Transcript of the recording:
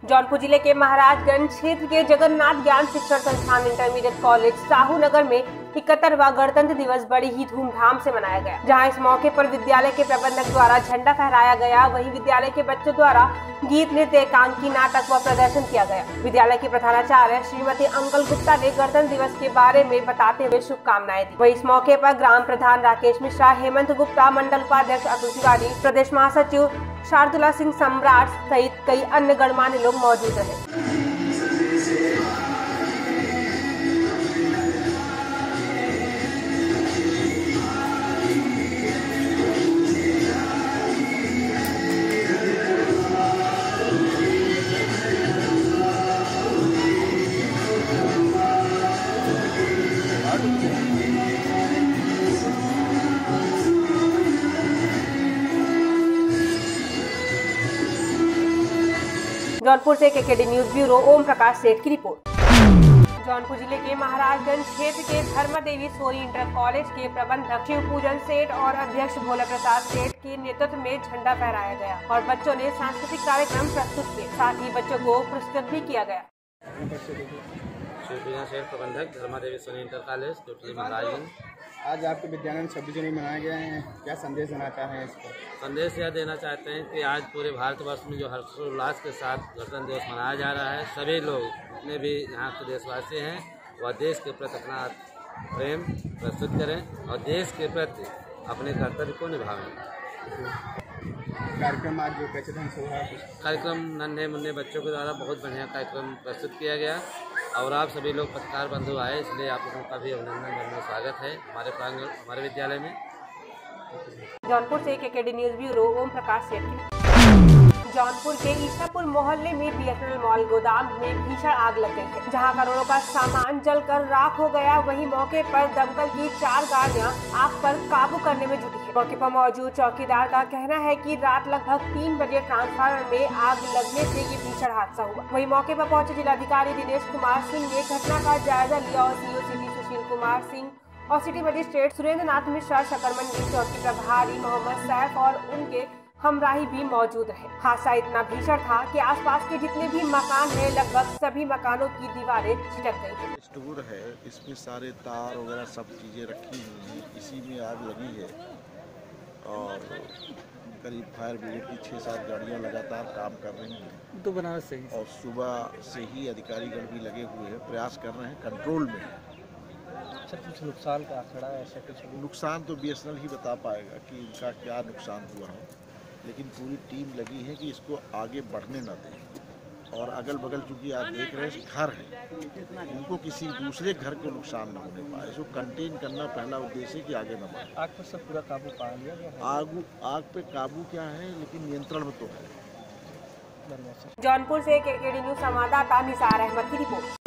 जौनपुर जिले के महाराजगंज क्षेत्र के जगन्नाथ ज्ञान शिक्षण संस्थान इंटरमीडिएट कॉलेज साहू नगर में 71वां गणतंत्र दिवस बड़ी ही धूमधाम से मनाया गया। जहां इस मौके पर विद्यालय के प्रबंधक द्वारा झंडा फहराया गया, वहीं विद्यालय के बच्चों द्वारा गीत, नृत्य, एकांकी, नाटक व प्रदर्शन किया गया। विद्यालय की प्रधानाचार्य श्रीमती अंकल गुप्ता ने गणतंत्र दिवस के बारे में बताते हुए शुभकामनाएं दी। वहीं इस मौके पर ग्राम प्रधान राकेश मिश्रा, हेमंत गुप्ता, मंडल उपाध्यक्ष अतुल तिवारी, प्रदेश महासचिव शार्दुला सिंह सम्राट सहित कई अन्य गणमान्य लोग मौजूद रहे। जौनपुर से KKD news bureau Om Prakash Seth की रिपोर्ट। जौनपुर जिले के महाराजगंज क्षेत्र के धर्मदेवी सोनी इंटर कॉलेज के प्रबंधक शिव पूजन सेठ और अध्यक्ष भोला प्रसाद सेठ के नेतृत्व में झंडा फहराया गया और बच्चों ने सांस्कृतिक कार्यक्रम प्रस्तुत किए। साथ ही बच्चों को पुरस्कृत भी किया गया। शिव पूजन सेठ प्रबंधक धर्मदेवी सोनी इंटर कॉलेज टोटली महाराजगंज। आज आपके विद्यालय में 26 जनवरी मनाए गए हैं, क्या संदेश देना चाह रहे हैं इसको? संदेश यह देना चाहते हैं कि आज पूरे भारतवर्ष में जो हर्षोल्लास के साथ गणतंत्र दिवस मनाया जा रहा है, सभी लोग जितने भी यहाँ के देशवासी हैं वह देश के प्रति अपना प्रेम प्रस्तुत करें और देश के प्रति अपने कर्तव्य को निभाएं। कार्यक्रम आज जो कैसे ढंग से हुआ? कार्यक्रम नन्हे मुन्ने बच्चों के द्वारा बहुत बढ़िया कार्यक्रम प्रस्तुत किया गया और आप सभी लोग पत्रकार बंधु आए, इसलिए आप लोगों का भी अभिनंदन और स्वागत है हमारे विद्यालय में। जौनपुर से KKD news bureau Om Prakash Seth. Jaunpur के ईसापुर मोहल्ले में बीएसएनएल मॉल गोदाम में भीषण आग लग गई है, जहां करोड़ों का सामान जलकर राख हो गया। वहीं मौके पर दमकल की 4 गाड़ियां आग पर काबू करने में जुटी है। मौके पर मौजूद चौकीदार का कहना है कि रात लगभग 3 बजे ट्रांसफार्मर में आग लगने से ये भीषण हादसा हुआ। वहीं मौके पर पहुंचे जिलाधिकारी दिनेश कुमार सिंह ने घटना का जायजा लिया और सीओ सिटी सुशील कुमार सिंह और सिटी मजिस्ट्रेट सुरेंद्र नाथ मिश्रा, शकरमंडी चौकी प्रभारी मोहम्मद सैफ और उनके हमराही भी मौजूद रहे। हादसा इतना भीषण था कि आसपास के जितने भी मकान हैं, लगभग सभी मकानों की दीवारें छिटक गई। स्टोर है, इसमें सारे तार वगैरह सब चीज़ें रखी हुई हैं, इसी में आग लगी है और करीब फायर ब्रिगेड की 6-7 गाड़ियाँ लगातार काम कर रही हैं। तो बनारस से और सुबह से ही अधिकारीगण भी लगे हुए हैं, प्रयास कर रहे हैं, कंट्रोल में है। अच्छा, कुछ नुकसान का आंकड़ा ऐसा कुछ? नुकसान तो बीएसएनएल ही बता पाएगा कि इनका क्या नुकसान हुआ है, लेकिन पूरी टीम लगी है कि इसको आगे बढ़ने न दें। और अगल बगल चूँकि आप देख रहे हैं घर है, उनको किसी दूसरे घर को नुकसान न होने पाए, इसको कंटेन करना पहला उद्देश्य है कि आगे न बढ़े। आग पर सब पूरा काबू पा लिया गया है? आग पे काबू क्या है, लेकिन नियंत्रण में तो है। जौनपुर से केकेडी न्यूज संवाददाता निसार अहमद की रिपोर्ट।